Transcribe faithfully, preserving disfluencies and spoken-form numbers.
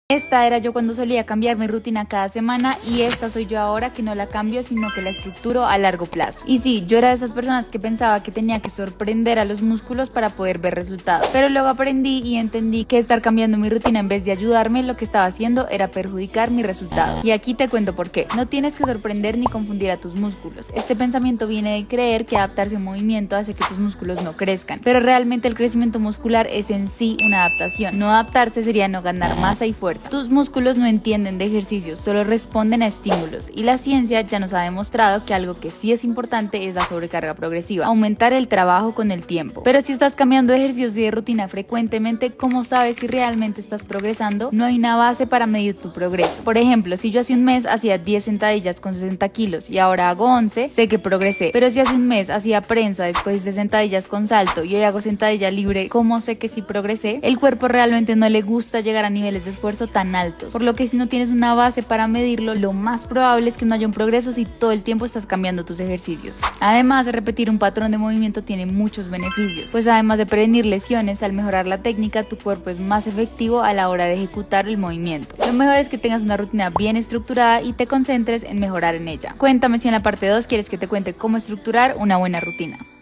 Esta era yo cuando solía cambiar mi rutina cada semana y esta soy yo ahora que no la cambio sino que la estructuro a largo plazo. Y sí, yo era de esas personas que pensaba que tenía que sorprender a los músculos para poder ver resultados, pero luego aprendí y entendí que estar cambiando mi rutina en vez de ayudarme, lo que estaba haciendo era perjudicar mi resultado. Y aquí te cuento por qué. No tienes que sorprender ni confundir a tus músculos. Este pensamiento viene de creer que adaptarse a un movimiento hace que tus músculos no crezcan, pero realmente el crecimiento muscular es en sí una adaptación. No adaptarse sería no ganar masa y fuerza. Tus músculos no entienden de ejercicios, solo responden a estímulos, y la ciencia ya nos ha demostrado que algo que sí es importante es la sobrecarga progresiva, aumentar el trabajo con el tiempo. Pero si estás cambiando de ejercicios y de rutina frecuentemente, ¿cómo sabes si realmente estás progresando? No hay una base para medir tu progreso. Por ejemplo, si yo hace un mes hacía diez sentadillas con sesenta kilos y ahora hago once, sé que progresé. Pero si hace un mes hacía prensa, después hice sentadillas con salto y hoy hago sentadilla libre, ¿cómo sé que sí progresé? El cuerpo realmente no le gusta llegar a niveles de esfuerzo tan altos, por lo que si no tienes una base para medirlo, lo más probable es que no haya un progreso si todo el tiempo estás cambiando tus ejercicios. Además, repetir un patrón de movimiento tiene muchos beneficios, pues además de prevenir lesiones, al mejorar la técnica, tu cuerpo es más efectivo a la hora de ejecutar el movimiento. Lo mejor es que tengas una rutina bien estructurada y te concentres en mejorar en ella. Cuéntame si en la parte dos quieres que te cuente cómo estructurar una buena rutina.